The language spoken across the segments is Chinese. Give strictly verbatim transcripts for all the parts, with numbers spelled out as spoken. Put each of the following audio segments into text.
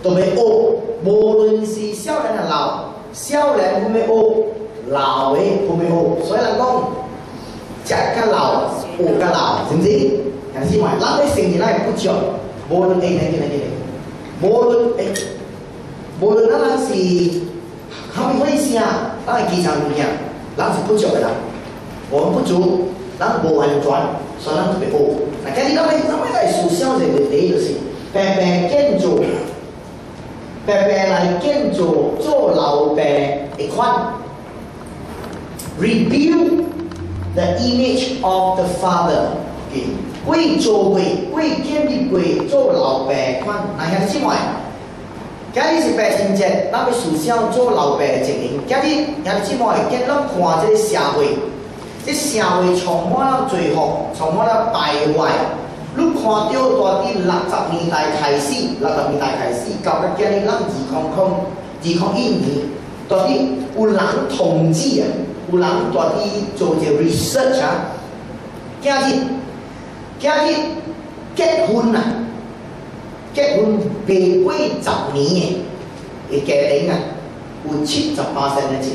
都要学，无论是少年啊老，少年都要学，老的都要学。所以人讲，食甲老，学甲老，是唔是？但是话，咱咧成年咱不足，无论诶，哪几哪几，无论诶，无论咱是后面会声，咱系基层物件，咱是不足的人，我们不足，咱无完全，所以咱特别学。那今日咱们咱们来思想一个问题，就是白白建造，白白来建造做老爸的款 ，rebuild the image of the father。为做过，为建立过做老爸款，那兄弟姊妹，今日是白情节，咱要思想做老爸的情形。今日兄弟姊妹，今日咱看这个社会，这社会充满了罪恶，充满了败坏。你看到大啲六十年代开始，六十年代开始，到到今日咱二零空二零一年，到啲有人统计啊，有人到啲做只 research 啊，今日。今日结婚啊，结婚未过十年嘅家庭啊，有七十八成嘅錢，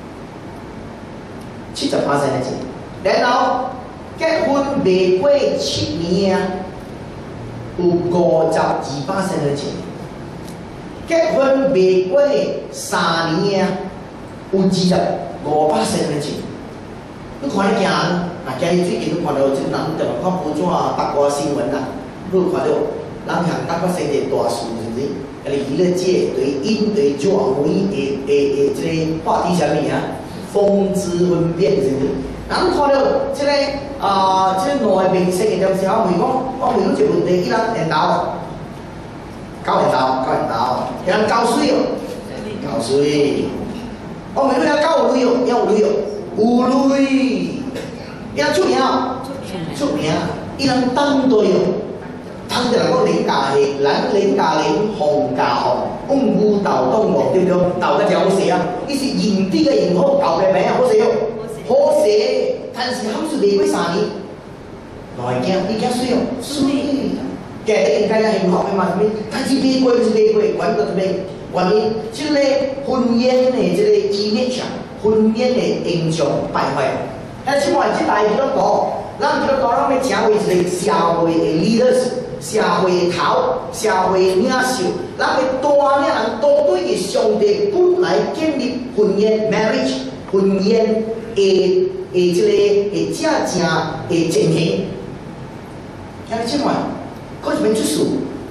七十八成嘅錢。然後結婚未過七年啊，有五十二八成嘅錢。結婚未過三年啊，有二十五八成嘅錢。你看得見？嗱，今日最近都看到，即人就話看報紙啊、八卦新聞啊，都看到人向台北生一個大事，是不是？啊，娛樂界對因對獎位嘅嘅嘅即個話題啥物啊？風姿分辨，是不是？人看到即、這個啊，即、呃這個內明星嘅陣時候，問講，我問你一個問題，伊人緣投，交緣投，交緣投，伊人交水哦，交水。我問你，伊交有鐳哦，有鐳哦。有鐳，伊人出名，出名，伊人當隊哦，當就係講林家慶，咱林家玲、洪家豪，講舞蹈動樂對唔對？鬥得真好勢啊！伊是認啲嘅認好，鬥嘅名啊好勢哦，好勢，但是冚是未過三年，內驚伊驚水哦，水，家庭家人幸福嘅嘛，咩？但是未過就是未過，揾到咩？原因即個婚姻嘅即個 image 啊。婚姻的形象敗壞，但是我即大幾多個，咱幾多個，咱要成為一個社會的 leaders，社會的頭，社會的領袖，咱要帶領人都對嘅上帝本來建立婚姻 marriage， 婚姻的的即個的正正的情形，但係即話，嗰一本出書，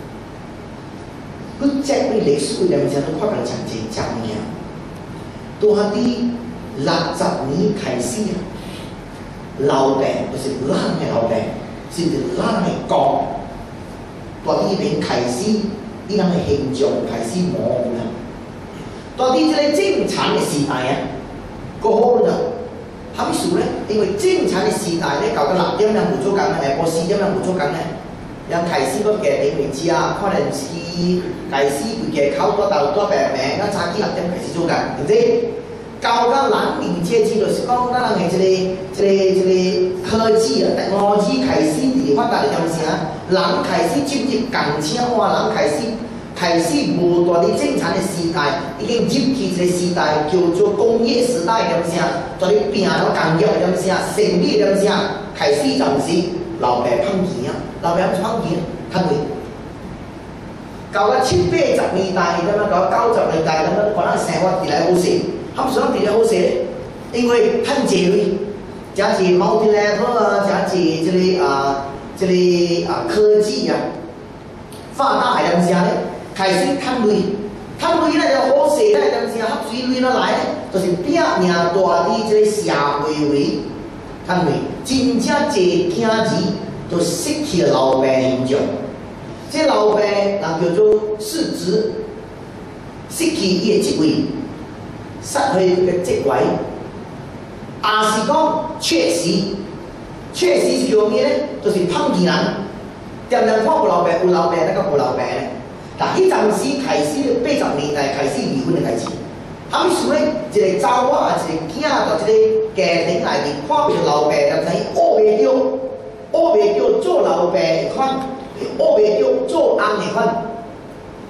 佢即係歷史裏面都發覺長者講嘅，都係啲。六十年開始啊，老爸就是咱嘅老爸，甚至咱嘅國，到呢邊開始，呢人嘅形象開始模糊啦。到呢個正產嘅時代啊，個好啦，係咪數咧？因為正產嘅時代咧，舊嘅六點兩無足緊咧，誒，四點兩無足緊咧，人開始個家庭為止啊，可能是開始佢嘅口多豆多病病，咁差幾六點開始做緊，係唔係？到到人民階級就是講，咱人嘅即個、即個、即個科技啊、technology開始嚟發達嘅陣時啊，人開始進入工廠化，人開始開始無大啲正常嘅時代，已經入去一個時代叫做工業時代嘅陣時啊，在啲拼到工業嘅陣時啊，生理嘅陣時啊，開始就是老爸捧錢啊，老爸捧錢，睇佢。到咗七八十年代，咁樣到九十年代咁樣，可能生活越來越好勢。他們想點樣好勢？因為趁借位，加上 multi-level 啊，加上即個啊，即個啊科技啊，發達係點先咧？開始趁位，趁位咧就好勢咧，點先合水位落來咧，就是拼命大啲即個社會位，趁位，真正濟囝兒都失去了老爸形象。這老爸人叫做失職，失去伊個職位。失去嘅職位，也是講缺失，缺失是叫咩咧？就是捧錢人，點樣看有老爸有老爸，那個無老爸咧？嗱，迄陣時開始八十年代開始離婚嘅開始，後尾數咧一個查某啊，一個囝到一個家庭內面看唔到老爸，就係學袂到，學袂到做老爸嘅款，學袂到做翁嘅款，所以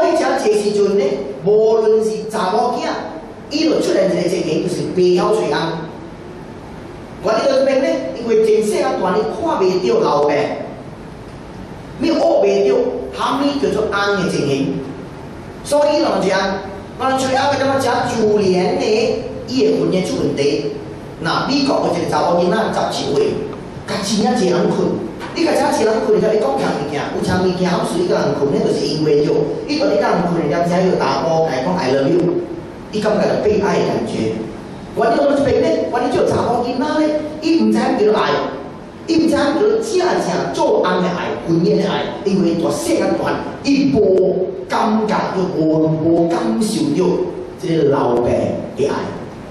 以这这时阵呢，无论是查某囝，伊就出现一个情形，就是白晓吹红。我哋这边呢，因为真细啊段，你看袂到老爸，你学袂到，虾米叫做红的情形？所以啷讲？我哋吹红嘅点啊？食自然的，伊会困嘅出问题。那美国有一个查某囡仔十七岁，甲真正一人困。你甲真一人困，就伊讲啥物件？有啥物件好随一个人困咧，就是因为就伊讲一个人困，人家有打波，甲伊讲 I love you， 伊感觉到被爱的感觉。我哋到这边咧，我哋做查某囡仔咧，伊唔知影叫做爱，伊唔知影叫做正正做红的爱、婚姻的爱，因为大细个段，伊无感觉到，无无感受到这个老爸的爱。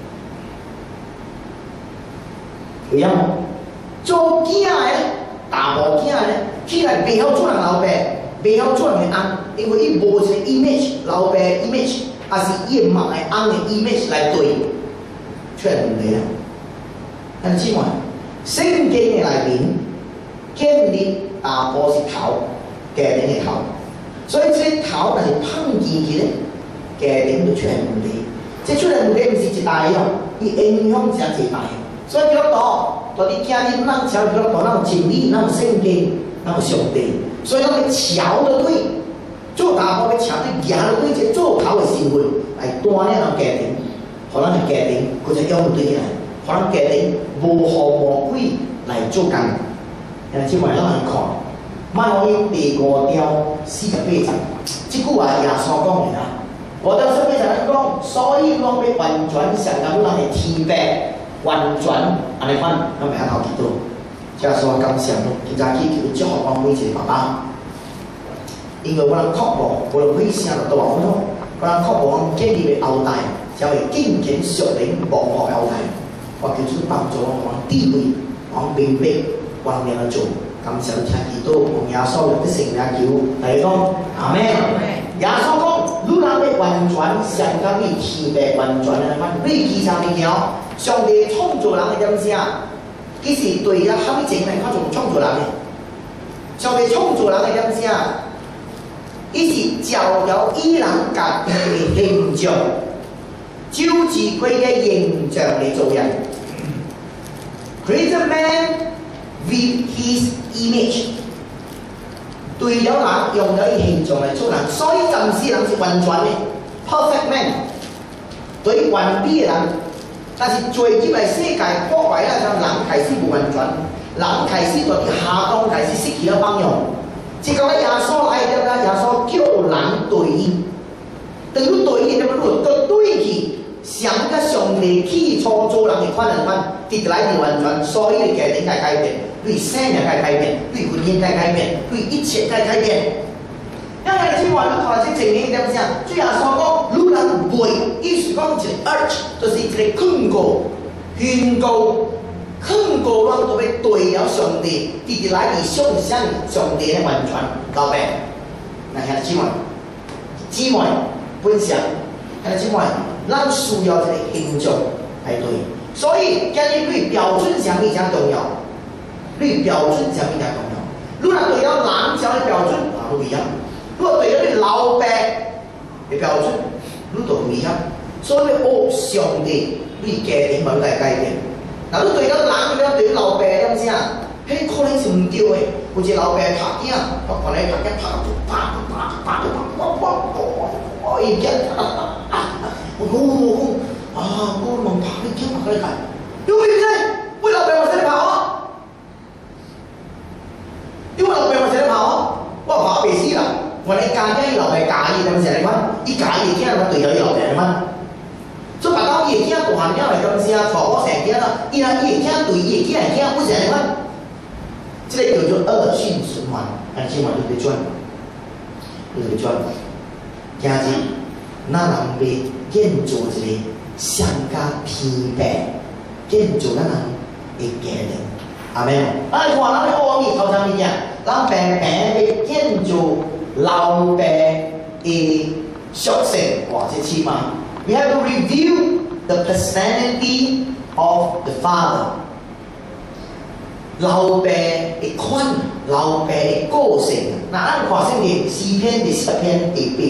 有影无？做囝的，大无囝的，起来袂晓做人老爸，袂晓做人的翁，因为伊无一个 image， 老爸 image， 也是伊个梦的翁的 image 来对。出现问题啦！但是姊妹，圣经嘅内面建立大部是头，家庭嘅头，所以这个头若是碰见去咧，家庭就出现问题。这出现问题唔是一大样，伊影响真侪大。所以基督徒，到底今日咱朝基督徒，咱有真理，咱有圣经，咱有上帝，所以咱要朝着对，做大部要朝对，行着对，这做头嘅身份来锻炼咱家庭。可咱嘅家庭，佢就養對起來；可咱家庭無互魔鬼來做工。因為即賣咱來看，馬可福音第五條四十八節，即句話耶穌講嘅啦。五條四十八節講，所以講要完全上咁咱嘅天命，完全安尼款，咱咪喺頭見到。耶穌感謝咯，今早起求祝福我每一個爸爸，因為我能確保，無論每聲就大好咯，我能確保我建立嘅後代。就會敬虔屬靈無惡後代，我叫主幫助我往智慧、往明白、往良做，感謝聽祈禱，用耶穌嘅聖名求，大家講阿們。耶穌講，你若要完全上到你天命完全嘅款，你記啥物件？上帝創造人嘅點啥？其實對啊，蝦米情況佢做創造人嘅？上帝創造人嘅點啥？伊是照着伊人家己嘅形象。照住佢嘅形象嚟做人 ，create a man with his image， 對咗人用咗伊形象嚟做人，所以暫時人是完全嘅 perfect man， 對完美嘅人，但是最近嘅世界破壞啦，就人開始唔完全，人開始就下降，開始失去咗幫用。即個咧耶穌來點咧？耶穌叫人對伊，對於對伊點樣做？個對佢。想甲上帝起初做人嘅款人款，直來就完全，所有嘅家庭該改變，對生命該改變，對婚姻該改變，對一切該改變。因為今晚你看這情形點樣？主耶穌講，女人背，意思講一個 arch， 就是一個勸告、勸告、勸告，咱都要對了上帝，直來以相信上帝嘅完全交俾。那兄弟姊妹，姊妹分享，兄弟姊妹。咱需要一個形象來對，所以今日對標準啥物才重要？對標準啥物才重要？如果對了人啥嘅標準，啊不一樣；如果對了你老爸嘅標準，你就唔一樣。所以學上帝對家庭問題改變。嗱，你對了人，你對老爸點先？迄可能是唔對嘅。有一個老爸拍囝，我看你拍囝拍到啪啪啪啪啪啪啪，我伊驚。我講我講啊，我問拍你驚拍你睇，因為咩？為老爸我使你拍哦，因為老爸我使你拍哦，我拍白死啦！我哋家姐老爸家己點成你看？伊家己驚我對咗伊老爸你看，所以白講伊驚大漢囝嚟咁先啊，錯我成驚啦，伊啊伊驚對伊驚係驚，我成你看，即個叫做惡性循環，係先話你哋轉，你哋轉，家姐。咱人要建造一個上加偏僻，建造咱人的家庭，阿們。咱看咱的奧秘頭先物件，咱平平要建造老爸的屬性，哇！這起碼 we have to review the personality of the father。老爸的款，老爸的個性。嗱，咱看聖經詩篇第十篇第八。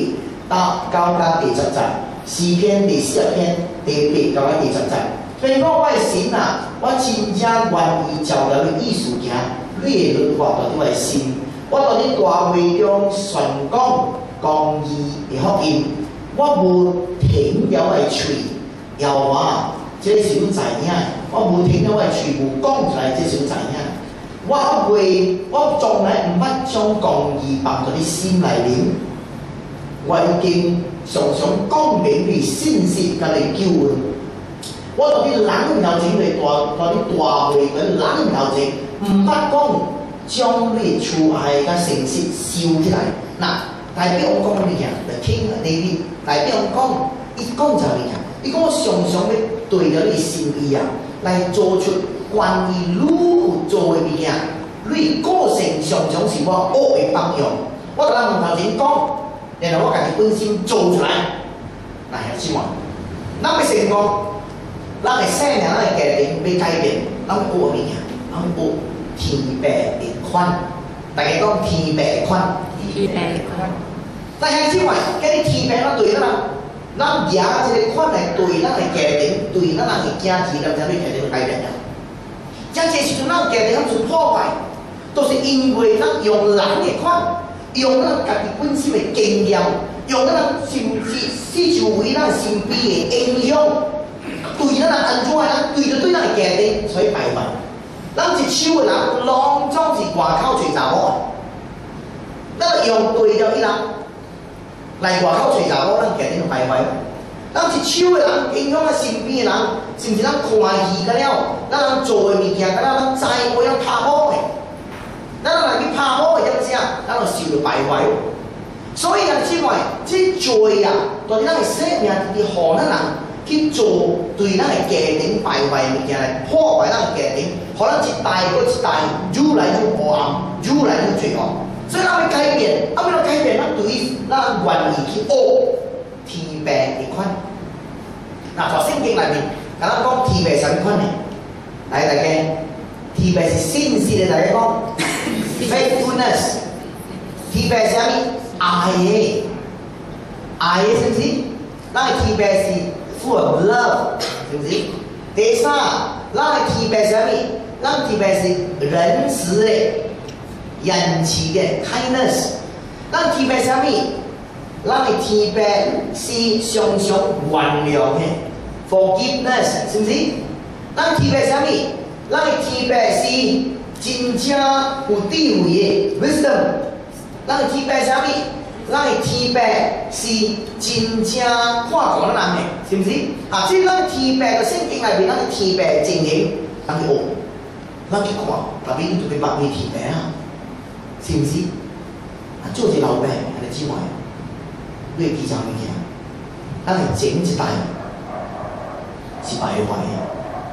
到到到第十集，诗篇第四十篇第八到第十集。所以讲，我的神啊，我真正愿意照着你意思行，你的律法到你的心。我到你大会中宣讲公义的福音，我无停了我的嘴，要我这是有知影，我无停了我的嘴，无讲出来，这是有知影。我袂，我从来毋捌将公义放在你心内面。我已经常常讲明你信息甲你救恩。我到啲人了前嚟大，到啲大會嘅人了前，毋捌講將你厝愛甲誠實收起來。嗱，代表我講乜嘢？就聽你啲代表我講，伊講就係乜嘢？伊講我常常要對着你心意啊，來做出關於你有做嘅物件。你個性常常是我惡嘅榜樣。我同人頭前講，然後我家己本身做出來，嗱係先話，咱要成功。咱的生命，咱的家庭要改變，咱要學乜嘢？咱要學天白的寬。大家講天白的寬。天白的寬。但係之外，嗰啲天白咱對咱人，咱贏這個寬係對咱的家庭，對咱人的家庭，咱才會家庭要改變呀。即係時陣，咱家庭咁做破壞，都是因為咱用人的寬，用咱家己本身的經驗，用咱甚至四周圍咱身邊的影響。對咱人安怎啊？對着對咱的家庭，所以敗壞。咱一手的人，攏總是外口找查某。咱用對着伊人來外口找查某，咱家庭就敗壞。咱一手的人影響咱身邊的人，甚至咱看戲個了，咱人做的物件，個了咱知我要拍某的，咱人來去拍某的點子啊，咱就受到敗壞。所以人之外，這罪啊，到底咱的生命是互咱人。去做對咱的家庭敗壞物件來破壞咱的家庭，可能一代過一代愈來愈黑暗，愈來愈罪惡。所以咱要改變，啊，為了改變，咱對於咱願意去學天白的寬。嗱，在聖經內面，咱講天白係什麼寬呢？來，大家，天白是信息的，大家講 faithfulness。天白係什麼？愛嘅，愛嘅是唔是？咱嘅天白是。full of love， 是不是？第三，咱的天白是啥物？咱天白是仁慈的、仁慈的 kindness。咱天白是啥物？咱的天白是常常原諒的 forgiveness， 是不是？咱天白是啥物？咱的天白是真正有智慧的 wisdom。咱的天白是啥物？咱的天白是真正看顾咱人的，是不是？啊，所以咱天白嘅聖經內面，咱嘅天白情形，咱去學，咱去看，特別你做咩白咩天白啊？是唔是？啊，做一老闆，你知外，你會記住乜嘢？咱係整一代是敗壞嘅。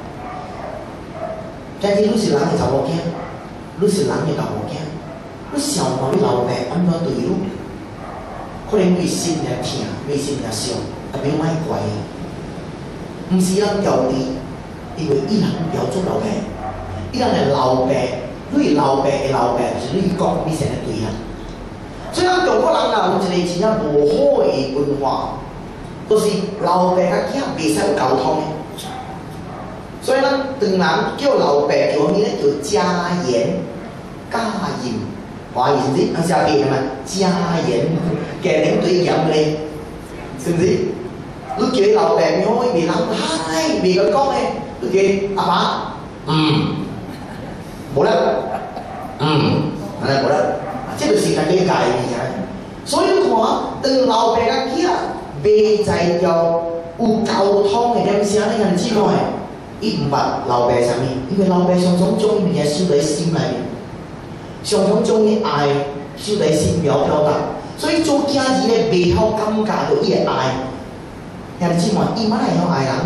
但係你是人嘅查某囝，你是人嘅查某囝，你想看你老闆安怎對你？可能內心也疼，內心也傷，特別歹怪。唔是咱教你，因為伊人要做老闆，伊人係老闆，你老闆嘅老闆就是你講你先係對啊。所以咱中國人啊，有一個真正無好嘅文化，就是老闆甲囝袂使有溝通嘅。所以咱當人叫老闆叫咩咧？叫家言家言。華語是唔是？咱下邊係咪家言？家庭對言咧，是唔是？你叫你老闆名，伊袂人嗨，袂佢講咧。你叫阿爸，嗯，冇啦，嗯，係啦冇啦，即就是家己家嘅物件。所以你看，當老闆甲囝袂在條有溝通嘅點聲，你看知道誒？伊毋捌老闆啥物，因為老闆常常將伊物件收在心內面。常常將伊愛收在心表表達，所以做囝兒咧袂曉感覺到伊嘅愛。人知嘛？伊乜係曉愛人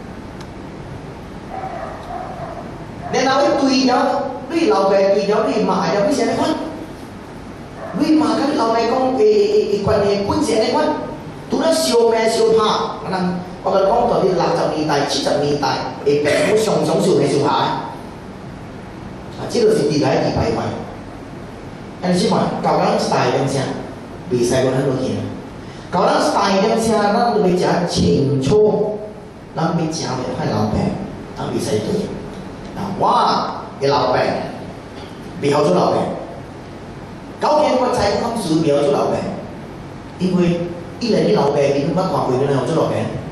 咧？然後你對了，你老爸對了，你罵了，你先嚟款。你罵甲你老爸講誒誒誒關係本身嚟款，拄咧燒命燒拍，可能我哋講到啲六十年代、七十年代嘅病，我常常燒命燒拍。啊，這個是地來地敗壞。但是嘛，教咱時代點聲，未使講咱落去。教咱時大点声，咱都要食清楚，咱要食袂歹老板，咱袂使对。啊，我嘅老板袂晓做老板，九天我财务公司袂晓做老板，因为一人的老板你都捌看过，你哪有做老板？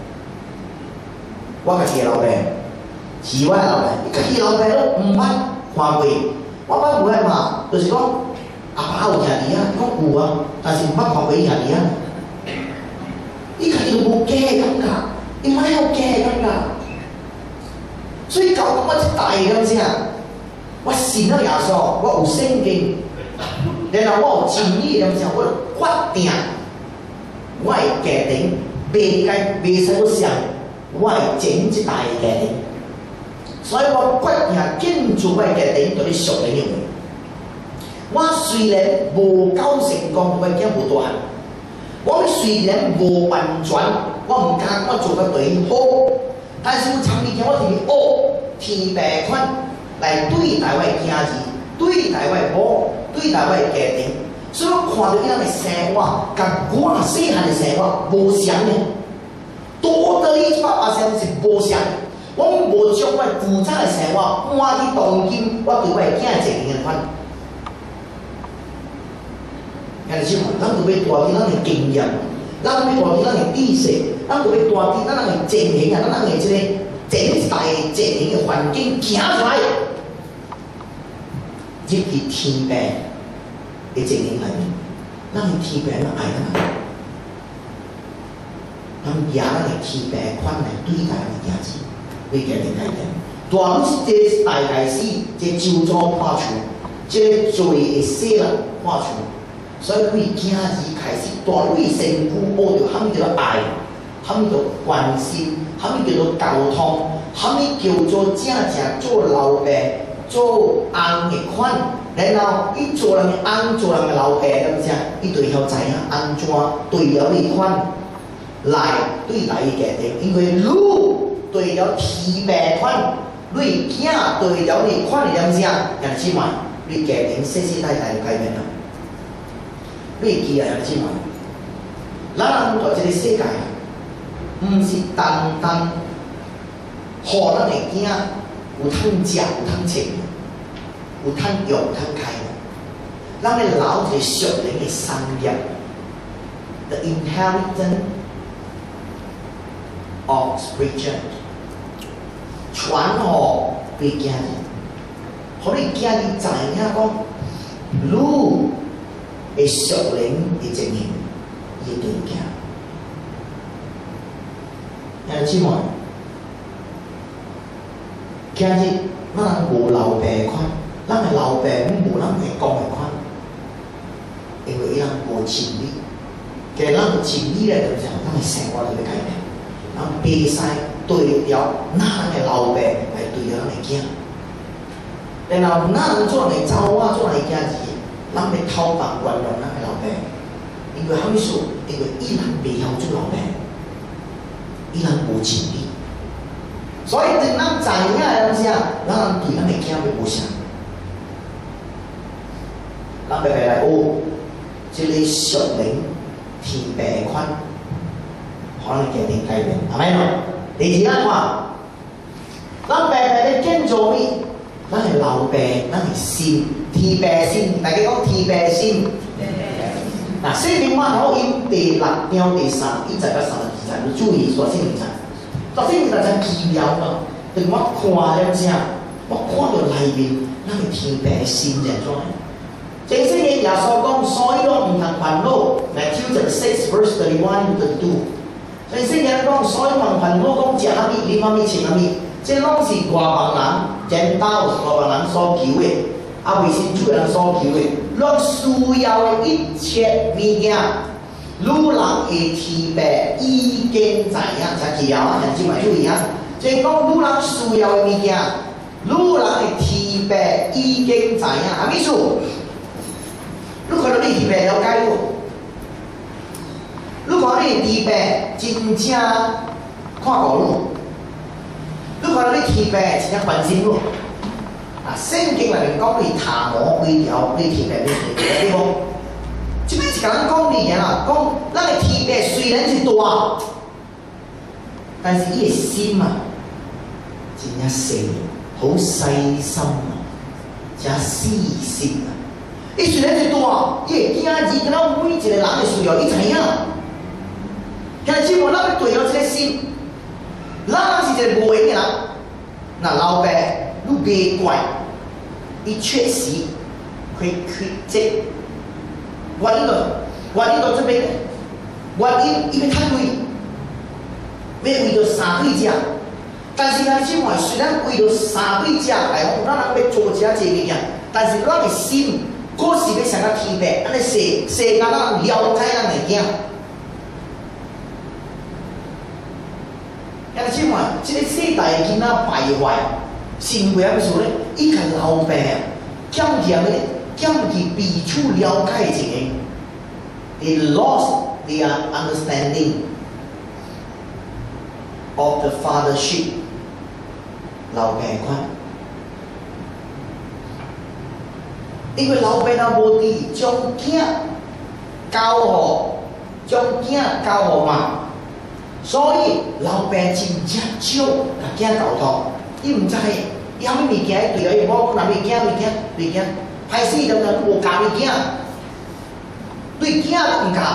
我家己嘅老板，是我嘅老板，你家己老板都毋捌看过，我捌有诶嘛，就是讲阿爸有兄弟啊，讲有啊，但是毋捌看过伊兄弟啊。你家己都无假嘅感觉，你莫有假嘅感觉。所以教我一大嘅咁聲，我信咗耶穌，我有聖經，然後我有真理嘅咁聲，我決定我嘅家庭袂該袂使我想，我係整一大嘅家庭。所以我決定建築我嘅家庭對你屬靈嘅話。我雖然無夠成功，我驚無大。我雖然無完全，我唔敢我做得對好，但是有長年我是學天命款來對待我嘅囝兒，對待我嘅某，對待我嘅家庭。所以我看到伊人嘅生活，甲我細漢嘅生活無相嘅，多得你爸爸生是無相。我無將我負責嘅生活換去當今我對我嘅囝兒責任嘅款。人哋先話，咱就要大啲，咱嘅經驗，咱要大啲，咱嘅知識，咱就要大啲，咱嘅正形啊，咱嘅即個整大正形嘅環境行出來，入去天命嘅正形裏面，咱嘅天命愛咱，咱贏咱嘅天命款來對待咱嘅囝子，為家庭改變。大是這大概是這周遭破除，這罪嘅死人破除。所以為囝兒開始大為身軀學着乜叫做愛，乜叫做關心，乜叫做溝通，乜叫做正正做老爸做翁嘅款，然後伊做人嘅翁做人嘅老爸咁聲，伊就曉知影安怎對了呢款來對待伊家庭，因為你對了天命款，你囝對了呢款嘅咁聲，人之嘛，你家庭世世代代改變啦。你記啊，兄姊妹，咱人在這個世界，唔是單單予咱的囝有通食、有通穿，有通用、有通開。咱要留一個屬靈的產業 ，the inheritance of spiritual， 傳予俾囝兒，互你囝兒知影講，你嘅屬靈嘅責任，要對囝。兄姊妹，今日咱無老爸款，咱嘅老爸無咱會講嘅款，因為伊人無真理。其實咱有真理咧，就係咱嘅生活就要改變。咱袂使對了咱嘅老爸來對了咱嘅囝，然後咱做人嘅走啊，做人嘅囝兒。咱要偷白原諒咱嘅老爸，因為蝦米事？因為伊人袂曉做老爸，伊人無真理，所以當咱知影嘅東西啊，咱對咱嘅囝要無啥，咱白白來學，即個屬靈天命款，可能家庭改變，係咪咯？第二咱看，咱白白咧建造咩？咱係老爸，咱係心。天命先，大家講天命先。嗱，聖經馬可音第六章第三一節到三十二節，你注意所聖經上，所聖經上真奇妙啊！對我看了聲，我看到裏面咱嘅天命先人出嚟。正聖經耶穌講，所以我唔通煩惱。Matthew chapter six verse thirty-one to thirty-two。正聖經講，所以唔通煩惱，講食乜嘢，啉乜嘢，穿乜嘢，這攏是外邦人、人道外邦人所求嘅。啊，為是主人所求嘅，咱需要嘅一切物件，女人嘅天命已經知影，真奇妙啊！兄姊妹注意啊，即係講女人需要嘅物件，女人嘅天命已經知影，係咩意思？你看到你天命了解無？你看你天命真正看過無？你看到你天命真正關心無？啊，聖經裏面講你塔羅規條，你天命你天命，對冇？ 这边是甲咱讲理啦，讲咱的天地虽然是大，但是伊的心啊，真正细，好细心啊，真细心啊。伊虽然是大，伊会惊字，敢若每一个人的需要，伊知影。但是我咱要对了这个心，咱是一个无闲的人，那老爸你别怪，伊确实会去这。原因到，原因到这边，原因伊要趁钱，要为着三对食。但是咱即卖虽然为着三对食来讲，咱人要做遮济物件，但是咱的心，可是要上到天地，安尼世世间咱了解咱的囝。但是即卖，即个世代的囡仔败坏，是因为啥物事咧？伊甲老爸啊，减嫌咧。将其彼此了解一个 ，they lost their understanding of the fathership。老爸款，因为老爸若无伫将囝交互，将囝交互嘛，所以老爸真正少甲囝交托。伊毋知伊啥物物件对了，伊我讲哪物件物件物件。歹势当然无教伊囝，对囝都毋教。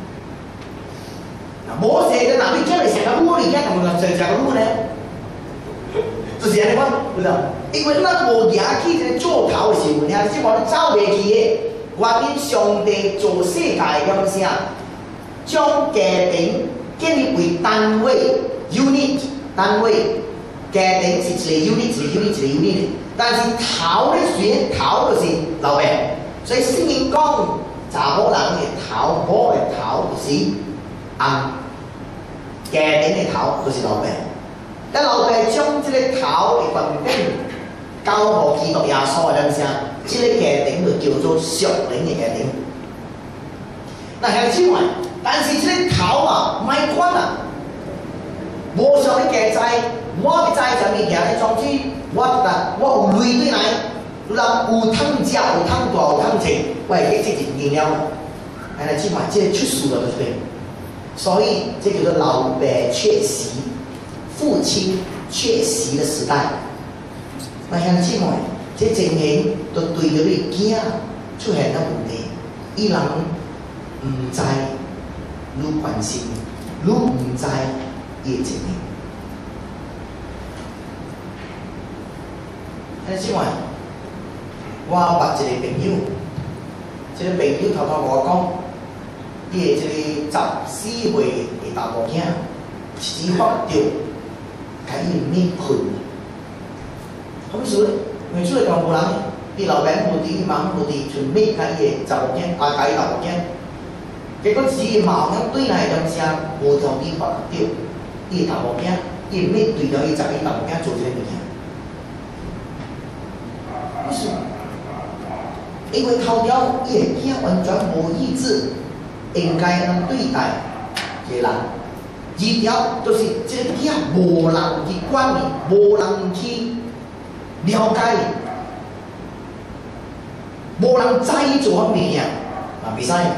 啊，无说个哪位囝来上个母哩囝，同个上上个母呢？就是安尼讲，有无？因为咱无举起一个做头的时阵，遐即马你走袂去的，原因上帝做世界了啥？将家庭建立为单位 unit 单位，家庭是一个 unit， 一个 unit， 一个 unit。但是头咧，选头就是老爸，所以圣经讲查某人的头，某的头就是翁，家庭的头就是老爸。但老爸将这个头的分顶交互基督耶稣的啥，这个家庭就叫做属灵的家庭。那像此外，但是这个头啊，卖款啊，无上的家在，我要知啥物件咧，总之。我啦，我有累对来，人有通食，有通大，有通济，我会记这一年了。安尼即卖，即出事了，对不对？所以这叫做老爸缺席，父亲缺席的时代。那像即卖，这情形都对着你囝出现了问题，伊人唔知你关心，你唔知伊的情形。安尼即摆，我捌一个朋友，即、這個朋友头头我讲，伊的即个十四岁的大姑囝，一时发着，甲伊免困。啥物事咧？因为厝内全无人，伊老爸无伫，伊妈无伫，就免甲伊的查某囝，啊，甲伊大姑囝。结果只伊妈囝对来点声，无条件发着，伊的大姑囝，伊免对着伊查伊大姑囝做这个物件。为什么？因为头条伊的囝完全无意志，应该安对待一个人。二条就是这个囝无人去管理，无人去了解，无人知伊做啥物件，啊，袂使。安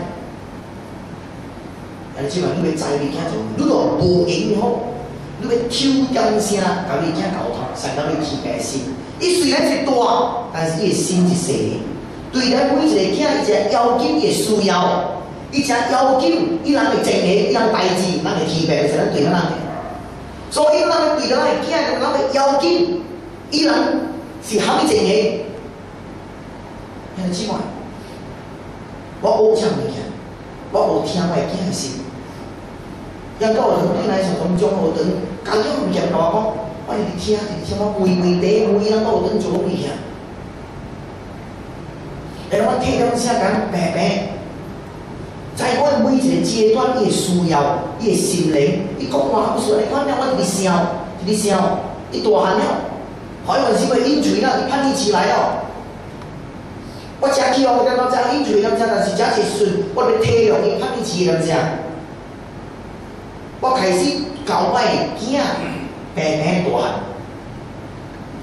尼即摆你要知你囝做，你若无闲好，你要抽点声，甲你囝沟通，使到你起家心。伊虽然是大，但是伊的心是细。对待每一个囝，伊只要紧伊的需要，伊只要紧伊人的情形，伊人代志，咱的天命是咱对咱人。所以咱要对咱的囝，咱要要紧，伊人是啥物情形？兄弟姊妹，我学这物件，我学听我的囝的心。因到有对来上从中学堂，家长物件甲我讲。我是听，是什么规规地规人都有等做物件，然后我听到声讲白白，在我每一个阶段，伊的需要，伊的心灵，伊讲话有时你看了我一直笑，一直笑，伊大汉了，海湾是会引嘴啦，伊叛逆起来了。我食起哦，我感觉这引嘴了，但是这是顺，我要体谅伊叛逆起了这，我开始教我的囝。平平大汉，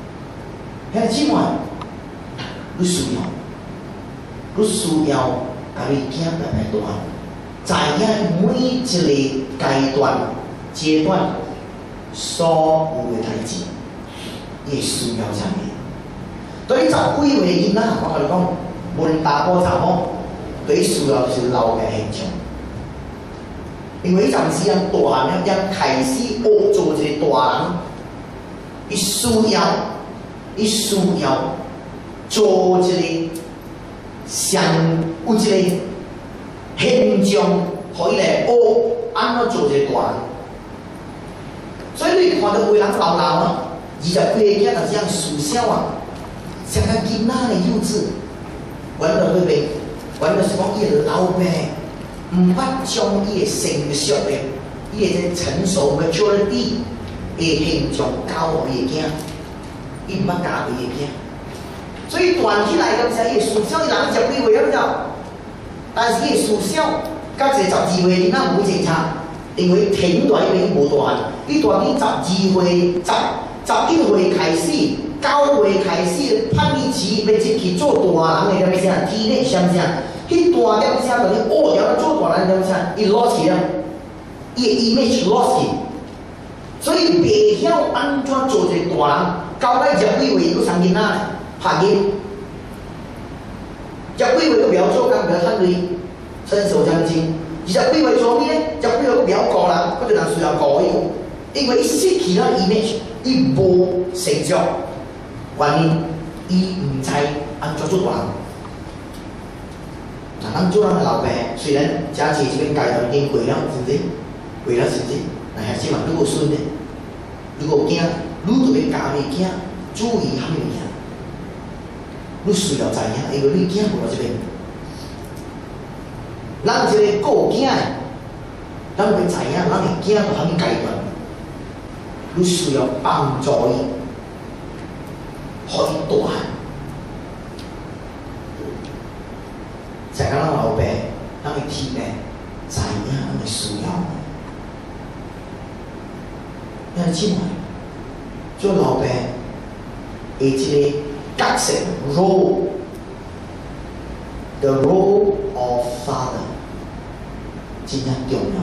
兄弟姊妹，你需要，你需要啊，你囝慢慢大，知影每一个阶段阶段所有的代志，伊需要啥物？对于十几岁囡仔，我甲你讲，问大波查某，对需要就是老爸形象。因为暂时人大汉了，人开始学做一个大人，伊需要，伊需要做一个上有一个形象，可以来学安怎做一个大人。所以你看到有个人老老啊，二十几个囝，但是人思想啊，像个囡仔的幼稚，阮就对袂，阮就是讲伊个老爸。唔捌将伊个成熟的、伊个成熟 maturity 的形象教互伊个囝，伊唔捌教伊个囝，所以传起来咁时，伊个思想伊人十几岁了，知？但是伊个思想甲一个十二岁囡仔无正差，因为天大伊无大汉，伊大你十二岁、十十一岁开始，九岁开始叛逆期，要进去做大人的点啥？体内想啥？迄大点啥？等于学了做大人点啥？伊 lost 去了，伊个 image lost 去，所以袂晓安怎做一个大人。到尾十几岁又生囡仔拍囡，十几岁都不要做工，不要趁钱，伸手将近。二十几岁做咩呢？十几岁都不要顾人，嗰啲人需要顾伊，因为伊失去了 image， 伊无成就，原因伊唔知安怎做大人。啊，咱做咱的老爸，虽然假设这个阶段已经过了，是不是？过了是不是？那还是嘛，如果孙呢？如果囝，你就要教你囝注意虾米物件，你需要知影，因为你囝无到这边。咱一个顾囝的，咱要知影，咱的囝到虾米阶段，你需要帮助伊，互伊大汉。才讲咱老爸，咱的体面，知影咱的需要。咱即卖做老爸，的一个角色 role，the role of father， 真正重要。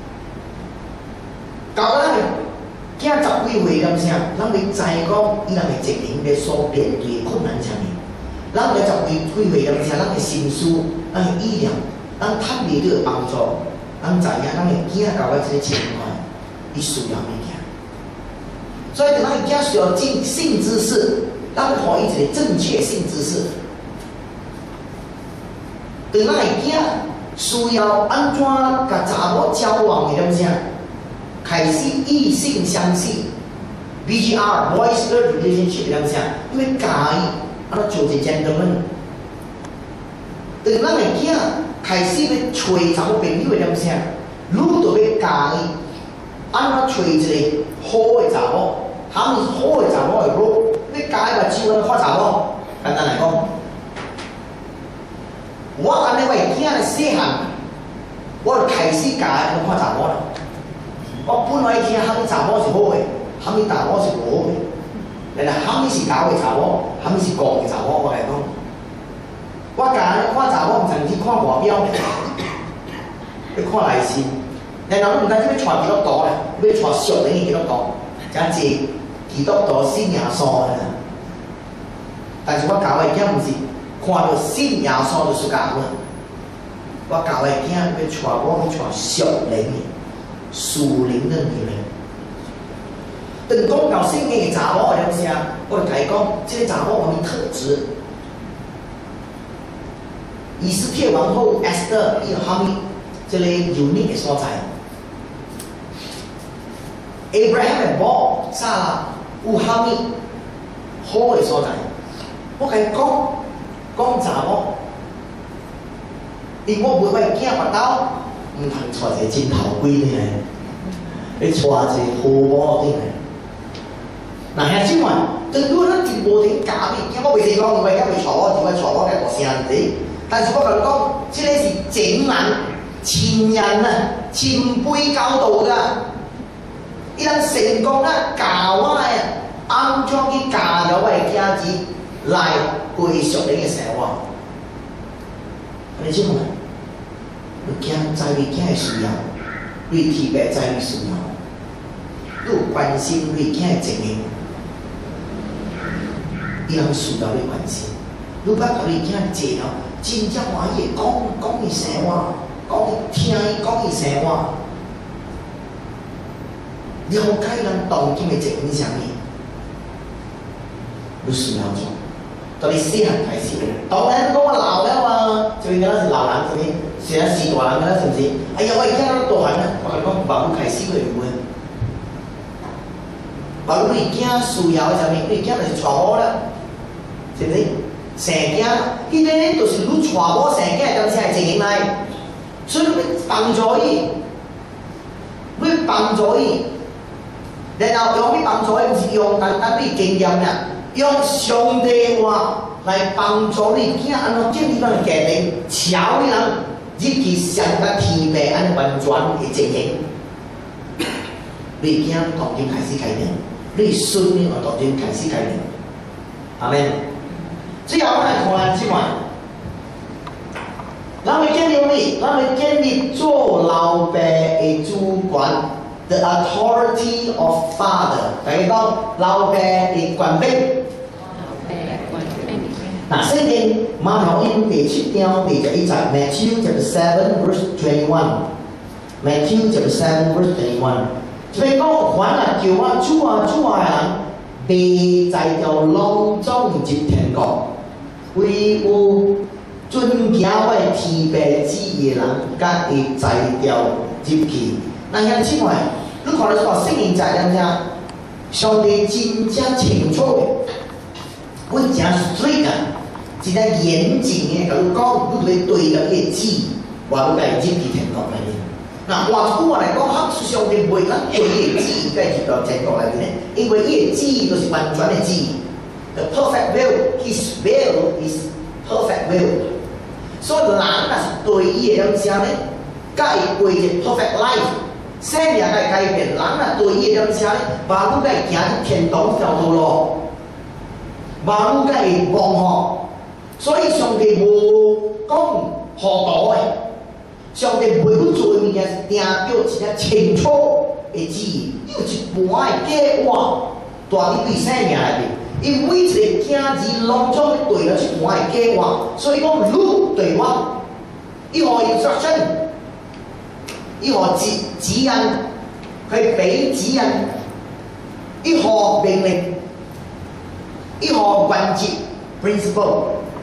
到咱囝十几岁咁啥，咱要知讲伊人的情形咧所面对困难啥物。咱个十几岁咁啥，咱的心思。咱的意念，咱探理都有帮助。咱知影，咱的囝到尾这个情况，伊需要物件。所以，咱的囝需要正性知识，咱可以一个正确性知识。当咱的囝需要安怎甲查某交往的点啥，开始异性相吸 ，B G R（Boys Girl Relationship） 点啥，因为教伊安怎做一个 gentleman。当咱的囝开始要找查某朋友的点啥，你就要教伊安怎找一个好的查某，啥物好的查某的路，你教伊目睭安看查某。简单来讲，我安尼我的囝的细汉，我就开始教伊安看查某啦。我本来听啥物查某是好的，啥物查某是无好的，然后啥物是假的查某，啥物是戆的查某，我来讲。我教你看查某，唔曾去看外表，要看内心。然后你唔单止要传基督徒咧，要传属灵的基督徒，真济基督徒信耶稣的。但是我教的囝唔是看到信耶稣就出教的，我教的囝要传我要传属灵的、属灵的女人。当讲到圣经的查某的时候，我就甲伊讲，这个查某有咩特质？以斯帖王后 Esther 伊有虾米即个 unique 的所在 ？Abraham 的某撒拉有虾米好的所在？我甲伊讲讲查某，因我袂为囝跋斗，毋通带一个真头鬼呢，你带一个好某进来。那兄弟们，当如果咱真无停教你，囝我袂使讲，因为囝袂带我，只会带我来大声子。但是我甲你讲，这个是情人、亲人啊，亲辈教导的。伊人成功啊，教我来安怎去教了我的囝子来过属灵的生活。你知唔知？ 你囝在你囝的需要，你提拔在你需要，你有关心你囝的情形，伊人需要你关心。你捌甲你囝坐了，真正欢喜讲讲伊生活，讲伊听伊讲伊生活，了解人当今的情形是啥物？你需要做。到你细汉开始，当然讲我老了嘛，就应该是老人是咪？是啊，是大人个啦，是毋是？哎呀，我而家都大汉啦，我甲你讲，爸母开始会有诶。爸母你囝需要诶啥物？你囝就是娶某了，是毋是？生囝，迄个就是你娶某生囝，当时系情形来，所以你帮助伊，你帮助伊，然后用你帮助伊，毋是用单单你经验啦。用上帝话来帮助你囝安怎建立咱的家庭，超你人入去上甲天命安完全的情形。你囝当今开始改变，你孙女我当今开始改变，阿們。最後我來看即話，咱會建立你，咱會建立做老爸的主管 ，the authority of father。大家講老爸的權柄。嗱，聖經馬太福音第七章第十一節 ，Matthew chapter seven verse twenty-one。Matthew chapter seven verse twenty-one。就係講，凡啊叫我主啊主啊嘅人，被在條路中入天國，唯有遵行我天父旨意嘅人，才會在條入去。那像此外，你看到話聖經在點樣？上帝真正清楚嘅。我真 straight 啊，真正嚴謹嘅，甲你講，你對對了嘅旨，我要甲伊入去天國內面。嗱，換句話嚟講，黑書上帝袂咱對伊嘅旨意，甲伊入到天國內面，因為伊嘅旨意就是完全嘅旨意。The perfect will, His will is perfect will。所以人若是對伊嘅了解咧，甲伊過一個 perfect life，生命甲伊改變，人若對伊嘅了解咧，萬物甲伊行入天堂這條道路。萬物皆會忘學，所以上帝無講學道嘅，上帝袂去做物件，定表一個清楚嘅旨意，有一半嘅計劃，帶佇對生命內面。因每一個囝兒攏總對了一半嘅計劃，所以講你對我，伊互 instruction， 伊互指指引，佢俾指引，伊互命令。一項原則 principle，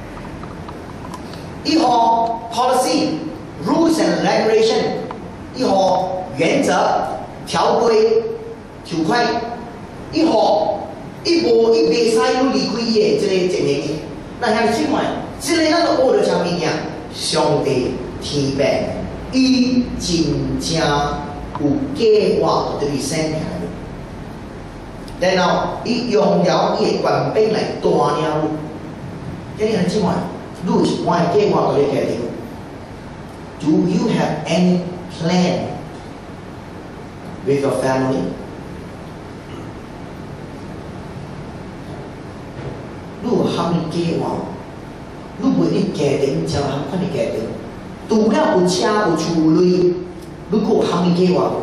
一項 policy rules and regulation， 一項原則條規條規，一項一無一袂使有離開伊的這個情形。那像即款，即個咱都學到啥物件？上帝天父，伊真正有計劃對你生命。然後，伊用了伊個權柄來帶領你。你看即款，你有一般嘅計劃對你家庭。Do you have any plan with your family？ 你有啥物計劃？你為你家庭將啥款嘅家庭？除了有車有厝類，你佫有啥物計劃？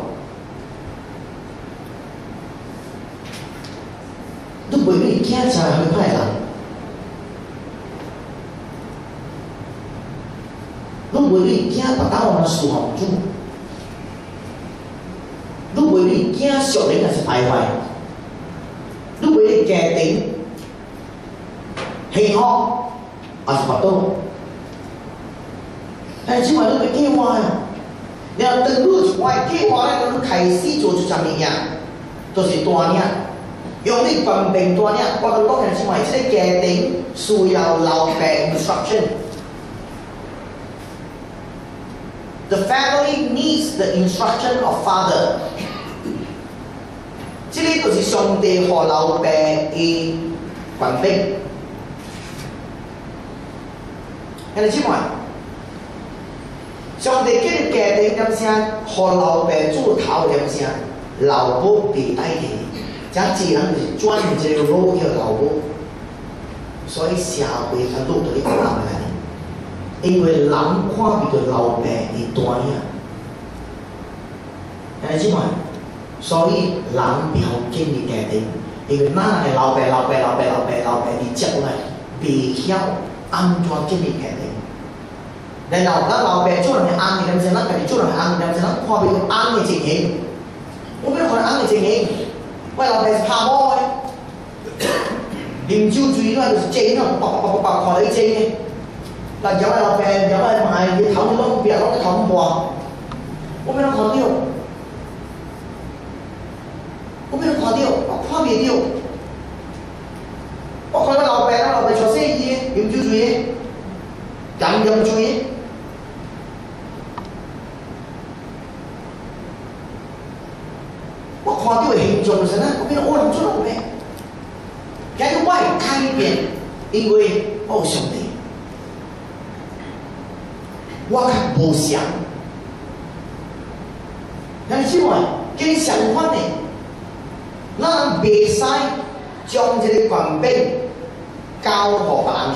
你為你囝成為許歹人，你為你囝別當往事奉主，你為你囝屬靈還是敗壞，你為你家庭幸福還是不倒，但係只話你嘅計劃呀，然後當你有一個計劃咧，當你開始做出啥物嘢，都是大領。用你權柄帶領，我哋講嘅係話，即係家庭需要老爸 instruction。The family needs the instruction of father。即係就是上帝和老爸嘅權柄。人哋即話，上帝建立家庭點先，和老爸做頭點先，老母被帶領。將這人就是專這個 role 叫老母，所以社會很多對佢講嘅。 因为人看比个老爸会大呀，哎，即嘛，所以人不要建立家庭，因为咱的老爸、老爸、老爸、老爸、老爸伫接来，袂晓安怎建立家庭。然后咱老爸做人安的，但是咱家己做人安的，但是咱看比个安的情形，我要看安的情形，我老爸是拍某的。啉酒醉那就是醉那，叭叭叭叭看你醉呢。那有位老爸，有位賣嘢頭都別攞啲頭破，我俾佢看到，我俾佢看到，我看唔到。我看到老爸，老爸坐死嘢，啉酒醉，飲飲醉。我看到形象時呢，我俾佢我諗出老爸。假如我係改變，因為我上帝，我較無想。但是話，跟相反的，咱袂使將這個權柄交予別人。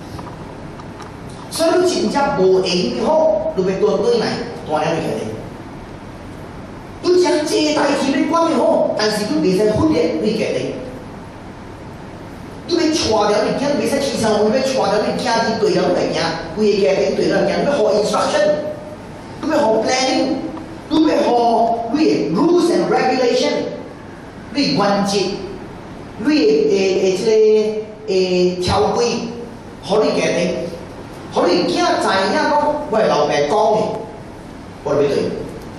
所以你真正無緣好，你要倒轉來鍛鍊你家庭。你將這代志你管得好，但是你袂使忽略你家庭。你要帶了你囝，袂使起床，你要帶了你囝子對了你來行，規個家庭對了行，你要學 instruction， 你要學 planning， 你要學你 rules and regulation， 你原則，你誒誒即個誒條規，互你家庭，互你囝知影講，我係老爸講嘅，我對對。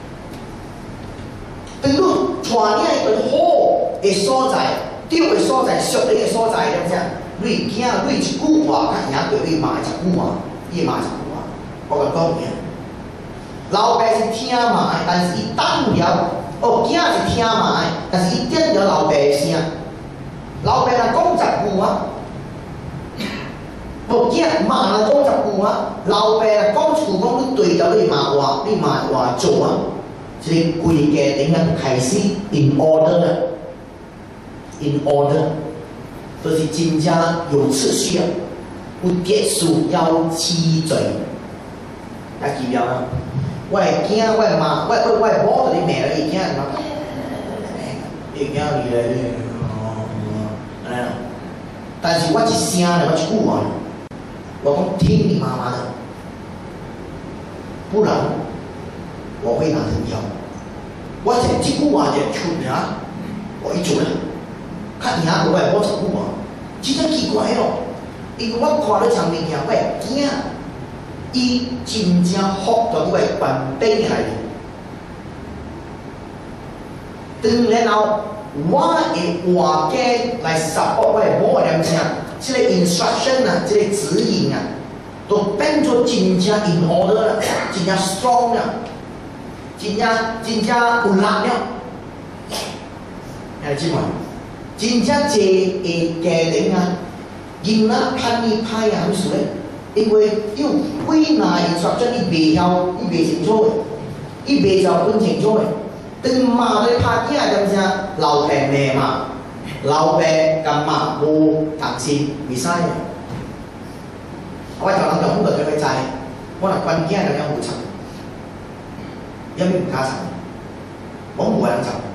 當你帶了一個好嘅所在。對的所在，屬靈的所在，點樣？你囝你一句話，較贏對你罵一句話，伊罵一句話。我甲講咩？老爸是聽罵，但是伊等了，哦，囝是聽罵，但是伊點了老爸的聲。老爸若講十句啊，哦，囝罵若講十句啊，老爸若講一句講你對了你罵話，你罵話做啊，即個規家庭啊開始 in order 啦。In order， 都是真正有秩序啊，有秩序要秩序。大家記住啊！我係驚，我係罵，我我我係摸到你命你驚係嘛？你驚你嚟，係啊！但是我一聲嚟，我一句話，我講聽你媽媽的，不然我會拿人妖。我這一句話就出名，我一做啦。較贏過我係冇十句話，真正奇怪咯。因為我看到場面嘢，我係驚，伊真正學到我係權柄嚟。當然後，我會話嘅來 support 我係冇點聲，即個 instruction 啊，即個指引啊，都變做真正 in order 啦，真正 strong 啦，真正真正有力量。係知嘛？真正這個家庭啊，囡仔叛逆歹啊，有時咧，因為有幾難instruction你袂曉，你袂清楚嘅，你袂曉分清楚嘅。當罵你拍囝點聲，老爸罵嘛，老爸咁罵無同心，袂使嘅。我頭人就講到佢知，我若關囝咁樣好慘，因為唔加慘，我冇人慘。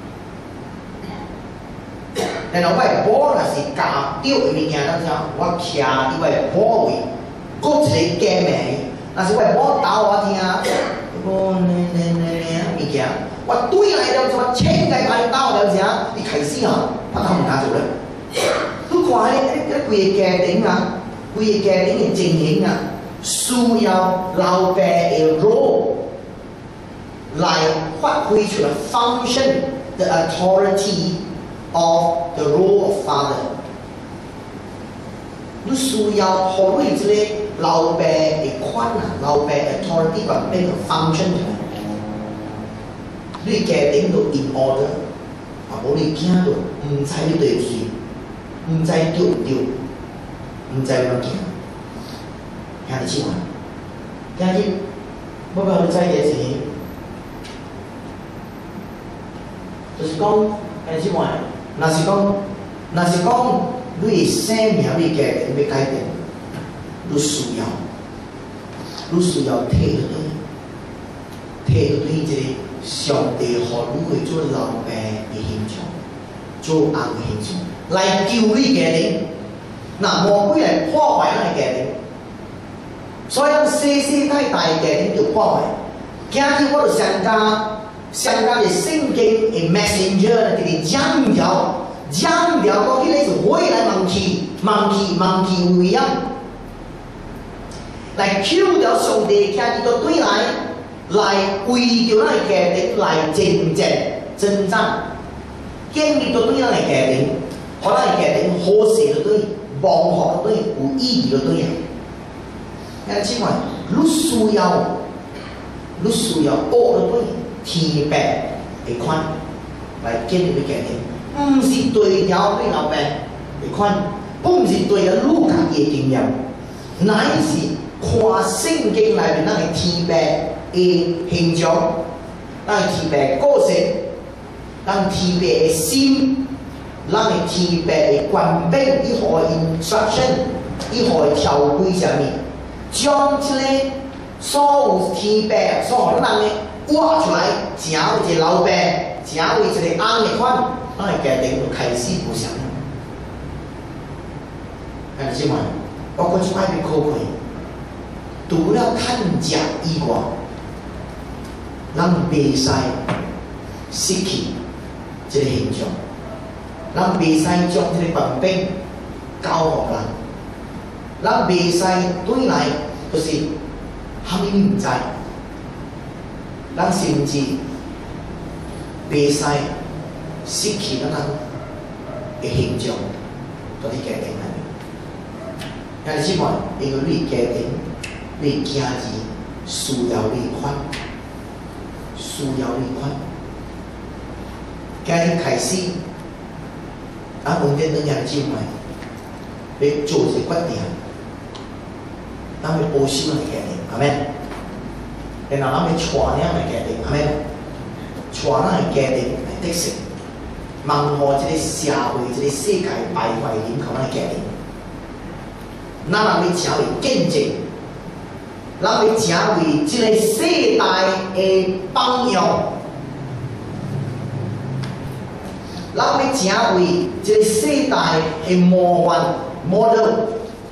然後我係保若是教丟嘅物件，咁樣我徛喺個保位，嗰一個家名。但是我係保打我聽，我呢呢呢呢物件，我對來了就千計把你打我了時啊，你開始啊，我打唔打做咧？你看呢呢呢規個家庭啊，規個家庭嘅情形啊，需要老爸嘅 role 來發揮出來 function the authority。Of the role of father， 你需要學會這個老爸嘅權啊，老爸嘅 authority 個咩個 function 出來，你家庭都 in order， 啊，無你囝都唔知你對唔對，唔知對唔對，唔知點行，聽得清嘛？聽得，我講你知嘅事，就是講聽得清嘛？若是講，若是講，你生命你家庭要改變，你需要你需要睇到對，睇到對即個上帝何如會做老爸嘅形象，做阿嘅形象，來救你家庭。嗱，魔鬼嚟破壞咱嘅家庭，所以咱世世代代嘅家庭就破壞。今日我哋上家上家嘅聖經嘅 messenger 佢哋講條講條嗰啲咧就回來問題問題問題回應，來 Q 掉上帝家己個對來，來為着咱嘅家庭來真正征戰，建立個對咱嘅家庭，讓咱嘅家庭好勢個對，望學個對，有意義個對啊！睇清楚，你需要。你需要學個對天白嘅款來建立個家庭，唔是對條對老爸嘅款，唔是對個你家己嘅經驗，乃是看聖經內面咱嘅天白嘅形象，咱嘅天白嘅個性，咱天白嘅心，咱嘅天白嘅官兵，伊何 instruction， 伊何條規上面，將即個。所有天白，所有人嘅挖出來，成為一個老爸，成為一個安嘅款，咱嘅家庭就開始不相同。係咪先嘛？包括出愛去考慮，除了趁食以外，咱袂使失去這個形象，咱袂使將這個本本交予人，咱袂使對來就是。他們唔知，咱甚至袂使失去咱嘅形象，嗰啲家庭內面。但是話，因為你家庭、你家己需要你款，需要你款，家庭開始，咱問題兩樣之外，要做一個決定。咱要保守咱嘅家庭，係咪？然後咱要傳咱嘅家庭，係咪？傳咱嘅家庭嚟得勝，問候這個社會、這個世界敗壞影響咱嘅家庭。咱要成為見證，咱要成為這個世代嘅榜樣，咱要成為這個世代嘅模範 model。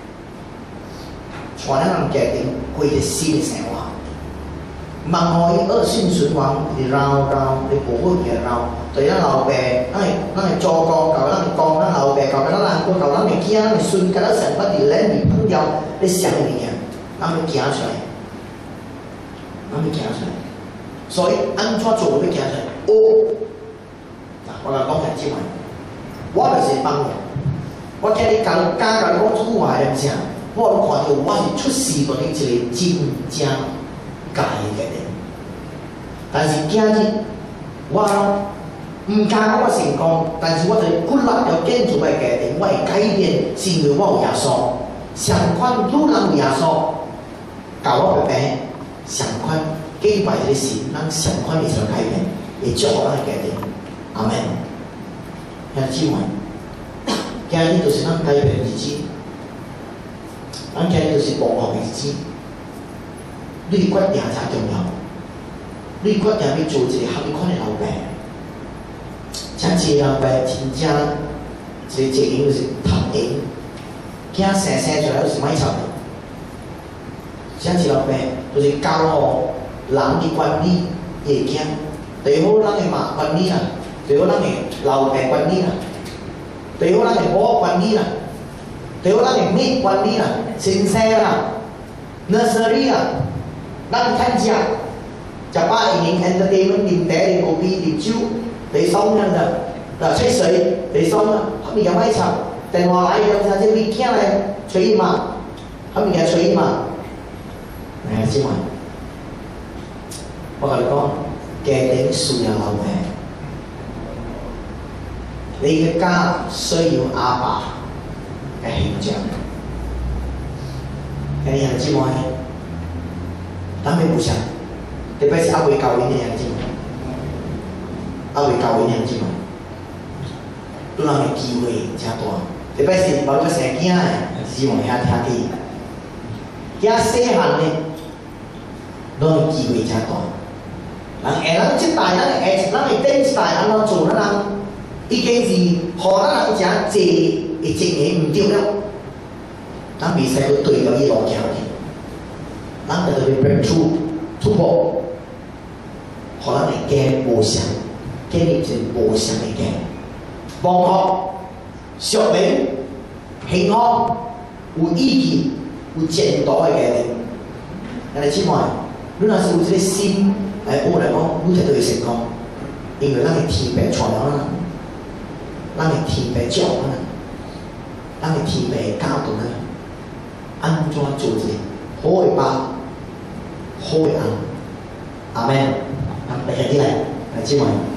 傳咱人家庭過一個新嘅生活，問候伊惡性循環，你鬧鬧，你保護佢鬧，對咱老爸，咱係咱係做工，教咱係講，咱老爸教咱難過，教咱係囝，咱係孫，教咱成不離咱離朋友，你想物件，咱要行出來，咱要行出來，所以安怎做要行出來？哦，嗱，我來講下即話，我就是幫人，我今日教教教你講粗話係唔是啊？我看到我是出世嗰啲一個真正介嘅人，但是今日我唔敢講我成功，但是我就骨力要建造嘅家庭，我會改變，是因為我有耶穌。相款愈人有耶穌，教我爸爸相款敬拜嘅事，咱相款會上改變，會祝福咱嘅家庭。阿門。兄姊妹，今日就是咱改變嘅日子。咱今日就是望學嘅日子，你決定才重要。你決定要做一個合你款嘅老爸，請一個老爸真正一個責任就是讀英，囝生生出來就是歹操。請一個老爸就是教好人嘅管理嘅囝，最好咱嘅媽管理啦，最好咱嘅老爸管理啦，最好咱嘅婆管理啦。最好咱嘅咩管理啦，先生啦 ，nursery 啦，咱趁食，食飽已經 entertainment 啉茶、啉咖啡、啉酒，你爽啦就，嗱吹水，你爽啦，後面有咪吵，電話來有陣時你囝嚟吹嘛，後面嘅吹嘛，誒知嘛？我同你講，家庭需要老爸，你嘅家需要阿爸。嘅形象，嘅人之外，咱咪唔想，特別是阿未教會嘅人之外，阿未教會嘅人之外，對人嘅機會真大，特別是某個生囝誒，希望遐聽啲，囝細漢咧， 拢会机会真大。人下人即代，咱会咱会顶一代安怎做？咱人已经是互咱人真济会一个毋对了，咱袂使去对着伊路行去，咱着要 break through 突破，互咱会加无常，建立一个无常的家，旺福、淑名、平安、有意义、有前途的家庭。但是姊妹，你若是有这个心来学来讲，你绝对会成功，因为咱的天父带了咱，咱的天父教咱，咱的天父教导咱，安怎做一个好的爸，好的翁。阿們，咱大家起來，來姊妹。